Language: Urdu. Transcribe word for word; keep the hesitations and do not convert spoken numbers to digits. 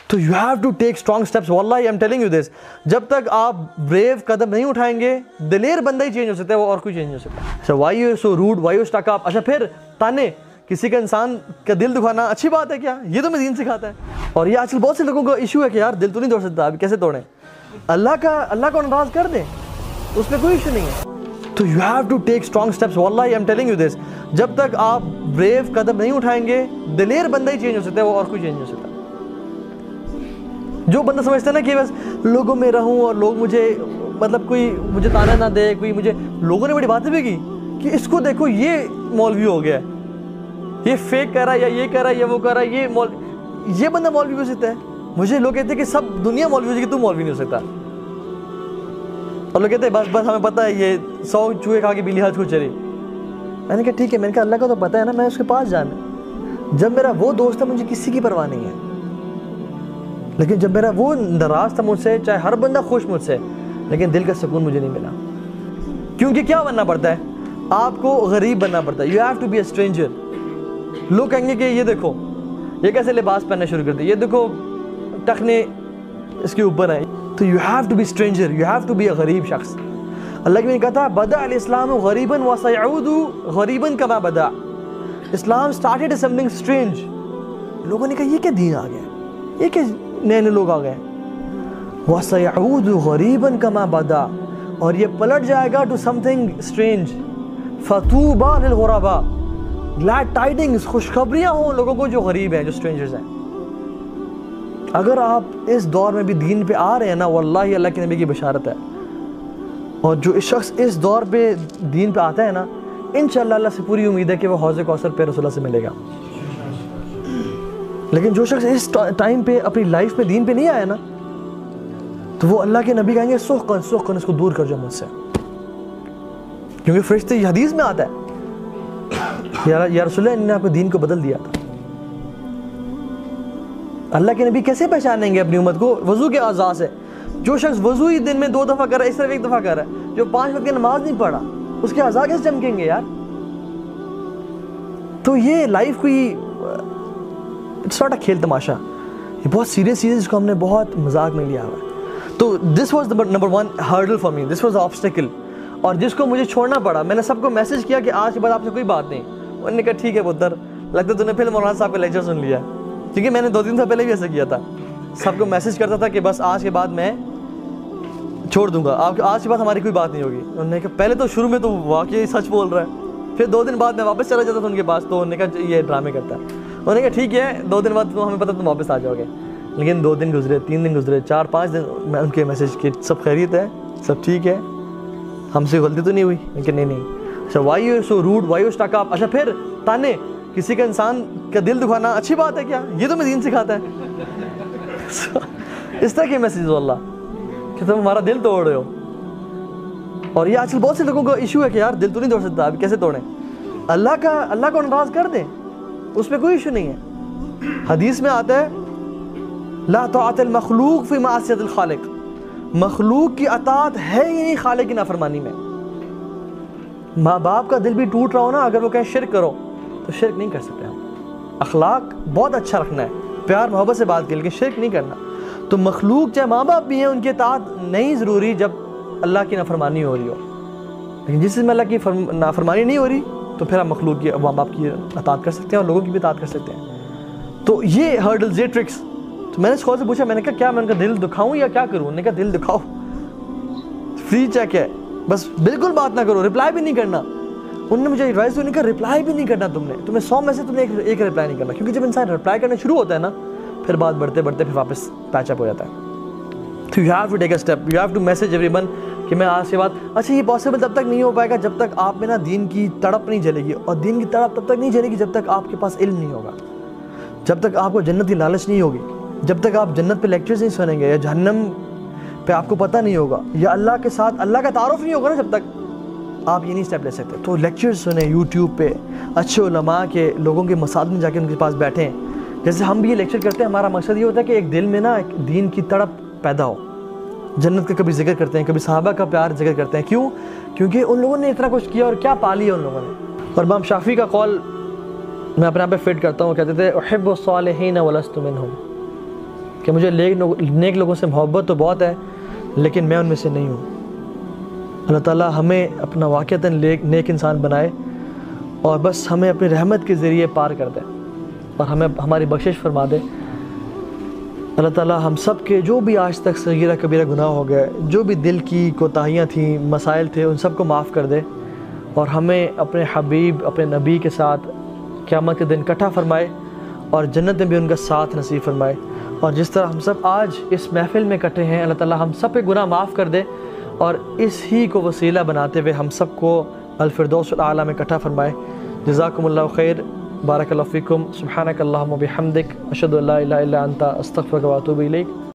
تو you have to take strong steps. واللہ I am telling you this, جب تک آپ بریو قدم نہیں اٹھائیں گے, دلیر بندہ ہی چینج ہو سکتا ہے, وہ اور کوئی چینج نہیں ہو سکتا. اچھا why you so rude, why you stick up. اچھا پھر تانے, کسی کا انسان کا دل دکھانا اچھی بات ہے کیا؟ یہ تو میں دین سکھاتا ہے. اور یہ آج کل بہت سے لوگوں کا ایشو ہے کہ یار دل تو نہیں توڑ سکتا, اب کیسے توڑیں؟ اللہ کا اللہ کو ناراض کر دیں, اس میں کوئی ایشو نہیں ہے. تو you have to take strong steps. واللہ I am telling you this, جب تک آپ بریو قدم نہیں اٹھائیں گے, دلیر بندہ ہی چینج ہو سکتا ہے, وہ اور کوئی چینج نہیں ہو سکتا. جو بندہ سمجھتا ہے نا کہ بس لوگوں میں رہوں اور لوگ مجھے مطلب کوئی مجھے تانا نہ دے, کوئی مجھے, لوگوں نے بڑی باتیں بھی کی کہ اس کو دیکھو یہ مولوی ہو گیا ہے, یہ فیک کر رہا ہے, یا یہ کر رہا ہے, یا وہ کر رہا ہے, یہ مول یہ بندہ مولوی ہو سکتا ہے. مجھے لوگ کہتے ہیں کہ سب دنیا مولوی ہو سکتی, تو مولوی نہیں ہو سکتا. اور لوگ کہتے ہیں بس بس ہمیں پتہ ہے یہ سو چوہے کھا کے بلی حج کو چلی. میں نے کہا ٹھیک ہے, میں نے کہا اللہ کا تو پتہ ہے نا, میں اس کے پاس جانا. جب میرا وہ دوست ہے مجھے کسی کی پرواہ نہیں ہے, لیکن جب میرا وہ ناراض تھا مجھ سے, چاہے ہر بندہ خوش مجھ سے, لیکن دل کا سکون مجھے نہیں ملا. کیونکہ کیا بننا پڑتا ہے آپ کو؟ غریب بننا پڑتا ہے. You have to be a stranger. لوگ کہیں گے کہ یہ دیکھو یہ کیسے لباس پہننا شروع کر دیا, یہ دیکھو ٹخنے اس کے اوپر ہیں. تو you have to be stranger, you have to be a غریب شخص. اللہ کے نے کہا تھا بدأ الاسلام غریباً وسيعود غریباً كما بدأ. اسلام started as something strange. لوگوں نے کہا یہ کیا دین آ گیا, یہ کیا نئے نئے لوگ آ گئے. وسيعود غریباً كما بدأ, اور یہ پلٹ جائے گا to something strange. فطوبى للغرباء, glad tidings, خوشخبریاں ہوں لوگوں کو جو غریب ہیں, جو strangers ہیں. اگر آپ اس دور میں بھی دین پہ آ رہے ہیں نا, واللہ اللہ کے نبی کی بشارت ہے. اور جو اس شخص اس دور پہ دین پہ آتا ہے نا, انشاءاللہ اللہ سے پوری امید ہے کہ وہ حوض کوثر پہ رسول اللہ سے ملے گا. لیکن جو شخص اس ٹائم پہ اپنی لائف میں دین پہ نہیں آیا نا, تو وہ اللہ کے نبی کہیں گے سحقاً سحقاً, اس کو دور کر جاؤ مجھ سے. کیونکہ فرشتے یہ حدیث میں آتا ہے یا رسول اللہ نے آپ کے دین کو بدل دیا تھا. اللہ کے نبی کیسے پہچانیں گے اپنی امت کو؟ وضو کے اعضاء سے. جو شخص وضو ہی دن میں دو دفعہ کر رہا ہے, اس طرف ایک دفعہ کر رہا ہے, جو پانچ وقت کی نماز نہیں پڑھا, اس کے اعضاء کیسے چمکیں گے یار؟ تو یہ لائف کوئی اٹس ناٹ اے کھیل تماشا, یہ بہت سیریس چیز ہے جس کو ہم نے بہت مذاق میں لیا ہوا ہے. تو this was number one hurdle for me, this was obstacle. اور جس کو مجھے چھوڑنا پڑا, میں نے سب کو میسج کیا کہ آج کے بعد آپ سے کوئی بات نہیں. انہوں نے کہا ٹھیک ہے پتر, لگتا ہے تو نے پھر مولانا صاحب کا لیکچر سن لیا, کیونکہ میں نے دو تین سال پہلے بھی ایسا کیا تھا. سب کو میسج کرتا تھا کہ بس آج کے بعد میں چھوڑ دوں گا, آپ آج کے بعد ہماری کوئی بات نہیں ہوگی. انہوں نے کہا پہلے تو شروع میں تو واقعی سچ بول رہا ہے, پھر دو دن بعد میں واپس چلا جاتا تھا ان کے پاس, تو انہوں نے کہا یہ ڈرامے کرتا ہے. انہوں نے کہا ٹھیک ہے, دو دن بعد تو ہمیں پتہ تم واپس آ جاؤ گے. لیکن دو دن گزرے, تین دن گزرے, چار پانچ دن, میں ان کے میسج کی سب خیریت ہے, سب ٹھیک ہے, ہم سے غلطی تو نہیں ہوئی؟ لیکن نہیں نہیں. اچھا why you so rude, why you stick up. اچھا پھر تانے, کسی کا انسان کا دل دکھانا اچھی بات ہے کیا؟ یہ تو میں دین سکھاتا ہے. اس طرح کے میسیج واللہ کہ تم ہمارا دل توڑ رہے ہو. اور یہ آج کل بہت سے لوگوں کا ایشو ہے کہ یار دل تو نہیں توڑ سکتا, اب کیسے توڑیں؟ اللہ کا اللہ کو ناراض کر دیں, اس میں کوئی ایشو نہیں ہے. حدیث میں آتا ہے لا طاعت المخلوق فی معصیت الخالق, مخلوق کی اطاعت ہے ہی نہیں خالق کی نافرمانی میں. ماں باپ کا دل بھی ٹوٹ رہا ہو نا, اگر وہ کہیں شرک کرو تو شرک نہیں کر سکتے ہم. اخلاق بہت اچھا رکھنا ہے, پیار محبت سے بات کی, لیکن شرک نہیں کرنا. تو مخلوق چاہے ماں باپ بھی ہیں, ان کی اطاعت نہیں ضروری جب اللہ کی نافرمانی ہو رہی ہو. لیکن جس میں اللہ کی نافرمانی نہیں ہو رہی تو پھر ہم مخلوق کی, ماں باپ کی اطاعت کر سکتے ہیں اور لوگوں کی بھی اطاعت کر سکتے ہیں. تو یہ ہرڈلز, یہ ٹرکس. تو میں نے اسکول سے پوچھا, میں نے کہا کیا میں ان کا دل دکھاؤں یا کیا کروں؟ انہوں نے کہا دل دکھاؤ, فری چیک ہے, بس بالکل بات نہ کرو, رپلائی بھی نہیں کرنا. انہوں نے مجھے ایڈوائز دی, کہا رپلائی بھی نہیں کرنا تم نے, تمہیں سو میں سے تم نے ایک, ایک رپلائی نہیں کرنا, کیونکہ جب انسان رپلائی کرنا شروع ہوتا ہے نا, پھر بات بڑھتے بڑھتے پھر واپس پیچ اپ ہو جاتا ہے. تو you have to take a step, you have to message everyone کہ میں آج کے بعد. اچھا یہ پاسبل تب تک نہیں ہو پائے گا جب تک آپ میں نا دین کی تڑپ نہیں جلے گی, اور دین کی تڑپ تب تک نہیں جلے گی جب تک آپ کے پاس علم نہیں ہوگا, جب تک آپ کو جنت کی لالچ نہیں ہوگی, جب تک آپ جنت پہ لیکچرز نہیں سنیں گے, یا جہنم پہ آپ کو پتہ نہیں ہوگا, یا اللہ کے ساتھ اللہ کا تعارف نہیں ہوگا نا, جب تک آپ یہ نہیں اسٹیپ لے سکتے. تو لیکچرز سنیں یوٹیوب پہ, اچھے علماء کے, لوگوں کے مساجد میں جا کے ان کے پاس بیٹھیں. جیسے ہم بھی یہ لیکچر کرتے ہیں, ہمارا مقصد یہ ہوتا ہے کہ ایک دل میں نا ایک دین کی تڑپ پیدا ہو. جنت کا کبھی ذکر کرتے ہیں, کبھی صحابہ کا پیار ذکر کرتے ہیں. کیوں؟ کیونکہ ان لوگوں نے اتنا کچھ کیا اور کیا پا لیا ان لوگوں نے. اور امام شافعی کا قول میں اپنے آپ پہ فٹ کرتا ہوں, کہتے تھے احب الصالحین ولست منہم, کہ مجھے نیک لوگوں سے محبت تو بہت ہے لیکن میں ان میں سے نہیں ہوں۔ اللہ تعالیٰ ہمیں اپنا واقعتاً نیک انسان بنائے اور بس ہمیں اپنی رحمت کے ذریعے پار کر دے اور ہمیں ہماری بخشش فرما دے۔ اللہ تعالیٰ ہم سب کے جو بھی آج تک صغیرہ کبیرہ گناہ ہو گئے، جو بھی دل کی کوتاہیاں تھیں، مسائل تھے، ان سب کو معاف کر دے اور ہمیں اپنے حبیب، اپنے نبی کے ساتھ قیامت کے دن اکٹھا فرمائے اور جنت میں بھی ان کا ساتھ نصیب فرمائے۔ اور جس طرح ہم سب آج اس محفل میں اکٹھے ہیں، اللہ تعالیٰ ہم سب پہ گناہ معاف کر دے اور اس ہی کو وسیلہ بناتے ہوئے ہم سب کو الفردوس الاعلیٰ میں اکٹھا فرمائے۔ جزاکم اللہ خیر، بارک اللہ فیکم، سبحانک اللہم و بحمدک، اشہد ان لا الہ الا انت، استغفرک و اتوب الیک۔